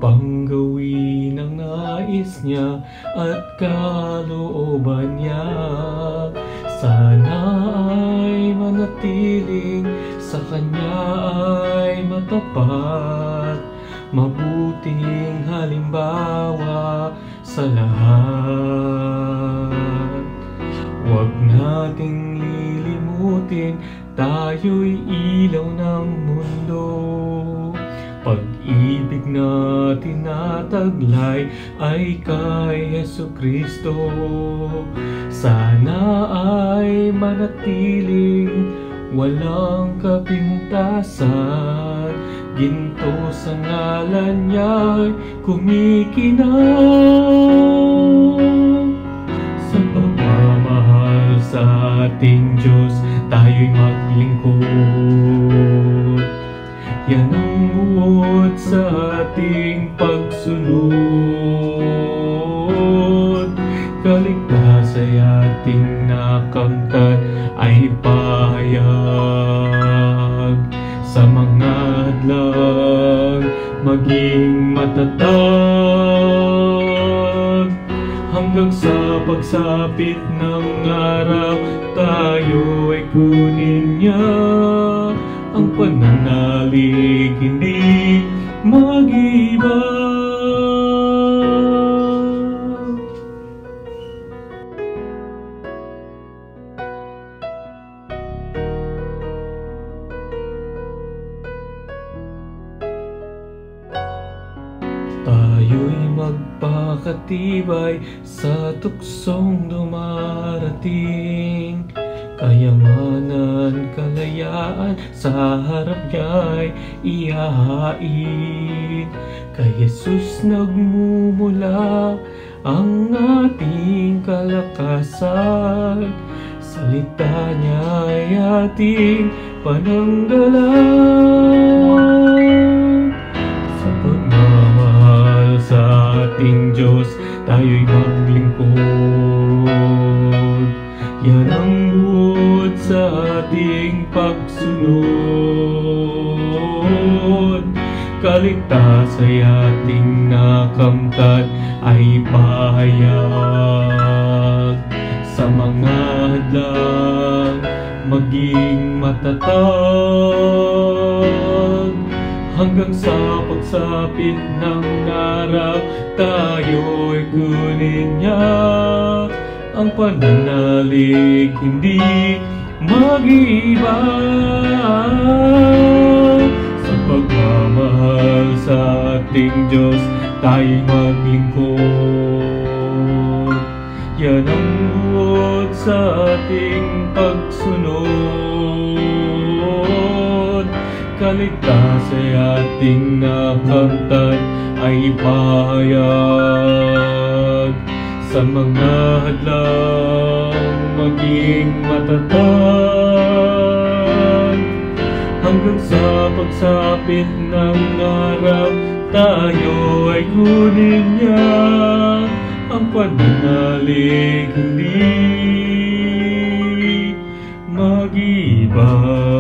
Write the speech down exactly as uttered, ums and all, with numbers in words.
upang gawin ang nais niya at kalooban niya. Sana ay manatiling sa kanya ay matapat, mabuting halimbawa sa lahat. Huwag nating lilimutin, tayo'y ilaw ng mundo. Pag-ibig na tinataglay ay kay Jesucristo. Sana ay manatiling walang kapintasan, ginto sa ngalan niya'y kumikinang. Sa pagmamahal sa ating Diyos, tayo'y maglingkod. Yan ang buod sa ating pagsunod. Kaligtas ay ating nakamtan ay pahayag. Sa mga hadlang maging matatag, hanggang sa pagsapit ng araw tayo ay kunin niya. Ang pananalig hindi mag-iba. Tayo'y magpakatibay sa tuksong dumarating. Kayamanan, kalayaan sa harap niya'y ihahain. Kay Jesus nagmumula ang ating kalakasan. Salita niya'y ating pananggalang. Sa pagmamahal sa ating Diyos, tayo'y maglingkod. Yan ang buod sa ating pagsunod. Kaligtas ay ating nakamtan ay pahayag. Sa mga hadlang maging matatag, hanggang sa pagsapit ng araw tayo'y kunin niya. Ang pananalig hindi mag-iba. Sa pagmamahal sa ating Diyos, tayo'y maglingkod. Yan ang buod sa ating pagsunod. Kaligtas ay ating nakamtan ay pahayag. Sa mga hadlang maging matatag, hanggang sa pagsapit ng araw tayo ay kunin niya. Ang pananalig hindi mag-iba.